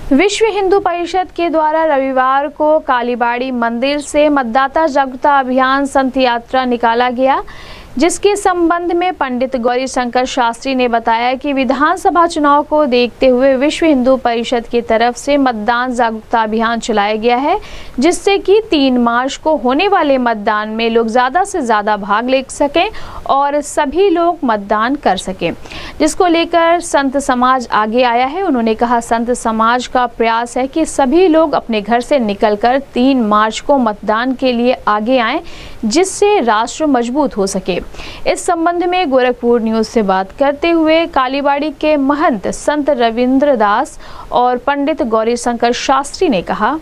विश्व हिंदू परिषद के द्वारा रविवार को कालीबाड़ी मंदिर से मतदाता जागरूकता अभियान संत यात्रा निकाला गया, जिसके संबंध में पंडित गौरीशंकर शास्त्री ने बताया कि विधानसभा चुनाव को देखते हुए विश्व हिंदू परिषद की तरफ से मतदान जागरूकता अभियान चलाया गया है, जिससे कि 3 मार्च को होने वाले मतदान में लोग ज़्यादा से ज़्यादा भाग ले सकें और सभी लोग मतदान कर सकें, जिसको लेकर संत समाज आगे आया है। उन्होंने कहा, संत समाज का प्रयास है कि सभी लोग अपने घर से निकलकर 3 मार्च को मतदान के लिए आगे आएं, जिससे राष्ट्र मजबूत हो सके। इस संबंध में गोरखपुर न्यूज से बात करते हुए कालीबाड़ी के महंत संत रविंद्र दास और पंडित गौरीशंकर शास्त्री ने कहा,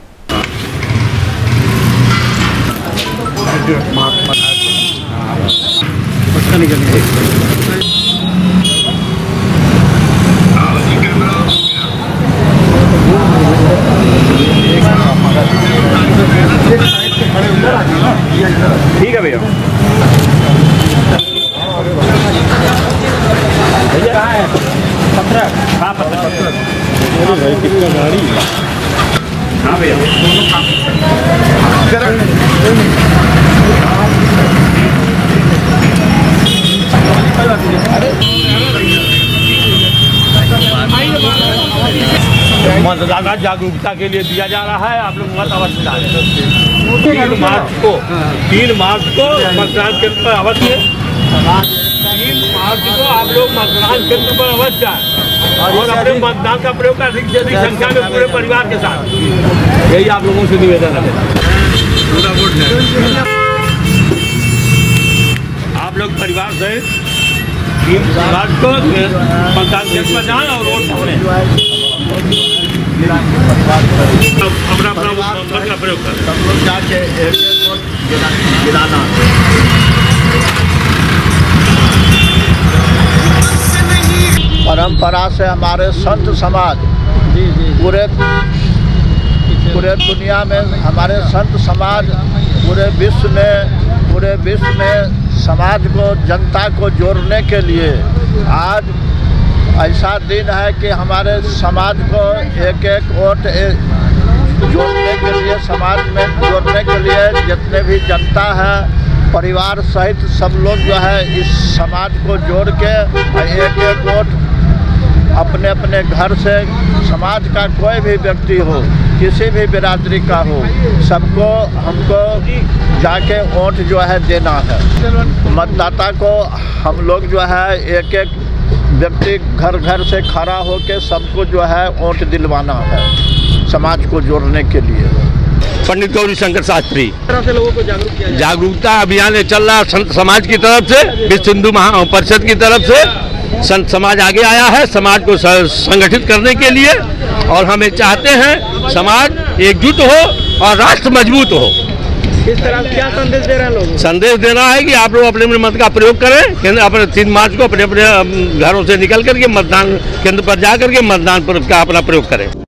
ठीक है भैया। कहाँ है? पत्थर। हाँ पत्थर। भाई कितना गाड़ी। हाँ भैया। मतदाता जागरूकता के लिए दिया जा रहा है, आप लोग मत अवश्य डालें। 3 मार्च को मतदान केंद्र पर अवश्य 3 मार्च को आप लोग मतदान केंद्र पर अवश्य जाएं और अपने मतदान का प्रयोग कर अधिक से अधिक संख्या में पूरे परिवार के साथ। यही आप लोगों से निवेदन है। आप लोग परिवार से 3 मार्च को मतदान केंद्र पर जाएं और वोट डालें। अपना मत का प्रयोग करें। सब लोग जाके एक वोट गिराना। परंपरा से हमारे संत समाज पूरे दुनिया में, हमारे संत समाज पूरे विश्व में समाज को, जनता को जोड़ने के लिए आज ऐसा दिन है कि हमारे समाज को एक वोट जोड़ने के लिए, समाज में जोड़ने के लिए जितने भी जनता है, परिवार सहित सब लोग जो है इस समाज को जोड़ के एक वोट अपने अपने घर से, समाज का कोई भी व्यक्ति हो, किसी भी बिरादरी का हो, सबको हमको जाके वोट जो है देना है। मतदाता को हम लोग जो है एक व्यक्ति घर घर से खड़ा होकर सबको जो है वोट दिलवाना है, समाज को जोड़ने के लिए। पंडित गौरीशंकर शास्त्री से लोगों को जागरूकता अभियान चल रहा है संत समाज की तरफ से, विश्व हिंदू परिषद की तरफ से संत समाज आगे आया है समाज को संगठित करने के लिए, और हमें चाहते हैं समाज एकजुट हो और राष्ट्र मजबूत हो। इस तरह क्या संदेश दे रहे हैं लोग? संदेश देना है कि आप लोग अपने अपने मत का प्रयोग करें, अपने 3 मार्च को अपने अपने घरों से निकल करके मतदान केंद्र पर जा करके मतदान का अपना प्रयोग करें।